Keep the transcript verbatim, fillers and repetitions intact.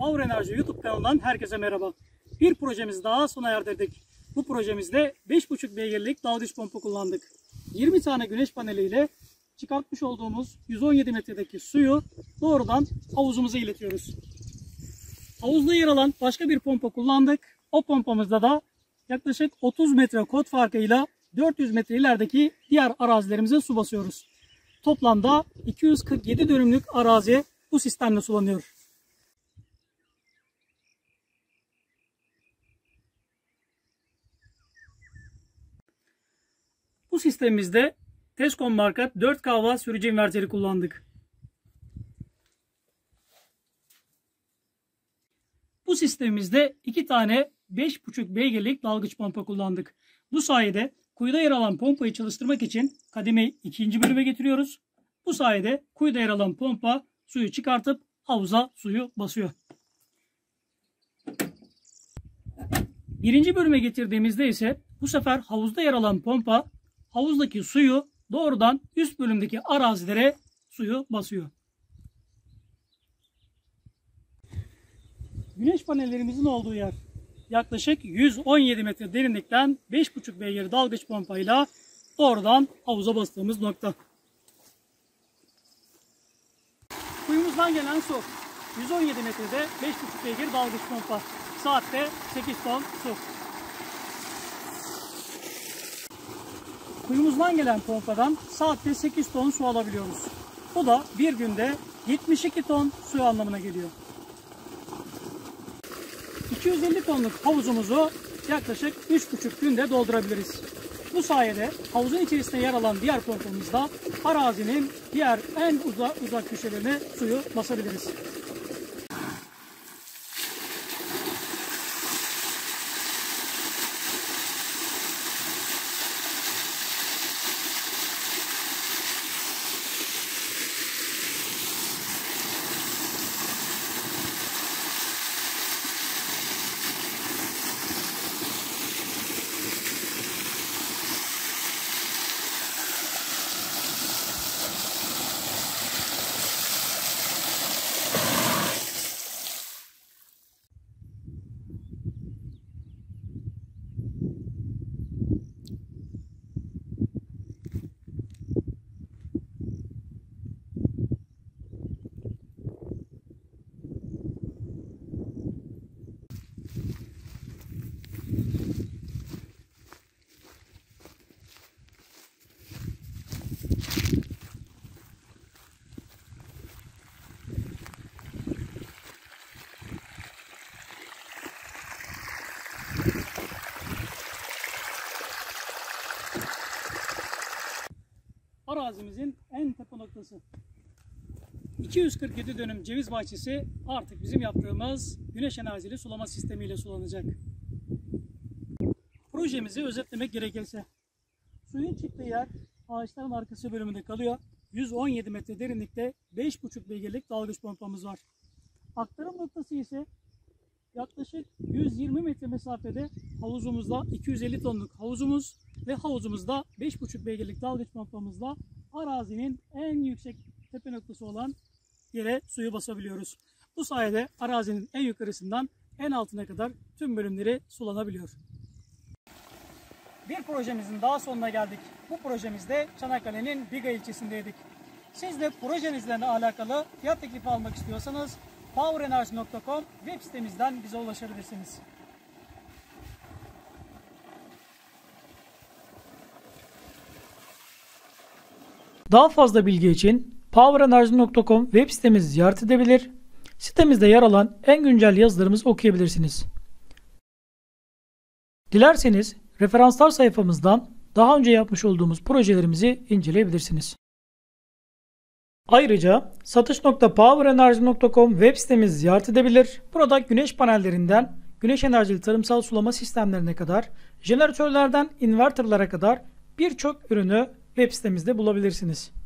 Power Enerji YouTube kanalından herkese merhaba. Bir projemiz daha sona erdirdik. Bu projemizde beş buçuk beygirlik dalgıç pompa kullandık. yirmi tane güneş paneliyle çıkartmış olduğumuz yüz on yedi metredeki suyu doğrudan havuzumuza iletiyoruz. Havuzda yer alan başka bir pompa kullandık. O pompamızda da yaklaşık otuz metre kod farkıyla dört yüz metre ilerideki diğer arazilerimize su basıyoruz. Toplamda iki yüz kırk yedi dönümlük arazi bu sistemle sulanıyor. Bu sistemimizde Tescom marka dört K sürücü inverteri kullandık. Bu sistemimizde iki tane beş buçuk beygirlik dalgıç pompa kullandık. Bu sayede kuyuda yer alan pompayı çalıştırmak için kademeyi ikinci bölüme getiriyoruz. Bu sayede kuyuda yer alan pompa suyu çıkartıp havuza suyu basıyor. Birinci bölüme getirdiğimizde ise bu sefer havuzda yer alan pompa havuzdaki suyu doğrudan üst bölümdeki arazilere suyu basıyor. Güneş panellerimizin olduğu yer yaklaşık yüz on yedi metre derinlikten beş buçuk beygir dalgıç pompayla doğrudan havuza bastığımız nokta. Kuyumuzdan gelen su yüz on yedi metrede beş buçuk beygir dalgıç pompa. Saatte sekiz ton su. Kuyumuzdan gelen pompadan saatte sekiz ton su alabiliyoruz. Bu da bir günde yetmiş iki ton su anlamına geliyor. iki yüz elli tonluk havuzumuzu yaklaşık üç buçuk günde doldurabiliriz. Bu sayede havuzun içerisinde yer alan diğer pompamızda arazinin diğer en uzak, uzak köşelerine suyu basabiliriz. Arazimizin en tepe noktası. iki yüz kırk yedi dönüm ceviz bahçesi artık bizim yaptığımız güneş enerjili sulama sistemiyle sulanacak. Projemizi özetlemek gerekirse, suyun çıktığı yer ağaçların arkası bölümünde kalıyor. yüz on yedi metre derinlikte beş buçuk beygirlik dalgıç pompamız var. Aktarım noktası ise yaklaşık yüz yirmi metre mesafede havuzumuzda iki yüz elli tonluk havuzumuz ve havuzumuzda beş buçuk beygirlik dalgıç pompamızla arazinin en yüksek tepe noktası olan yere suyu basabiliyoruz. Bu sayede arazinin en yukarısından en altına kadar tüm bölümleri sulanabiliyor. Bir projemizin daha sonuna geldik. Bu projemizde Çanakkale'nin Biga ilçesindeydik. Siz de projenizle alakalı fiyat teklifi almak istiyorsanız power enerji nokta com web sitemizden bize ulaşabilirsiniz. Daha fazla bilgi için power enerji nokta com web sitemizi ziyaret edebilir. Sitemizde yer alan en güncel yazılarımızı okuyabilirsiniz. Dilerseniz referanslar sayfamızdan daha önce yapmış olduğumuz projelerimizi inceleyebilirsiniz. Ayrıca satış nokta power enerji nokta com web sitemizi ziyaret edebilir. Burada güneş panellerinden güneş enerjili tarımsal sulama sistemlerine kadar, jeneratörlerden inverterlara kadar birçok ürünü web sitemizde bulabilirsiniz.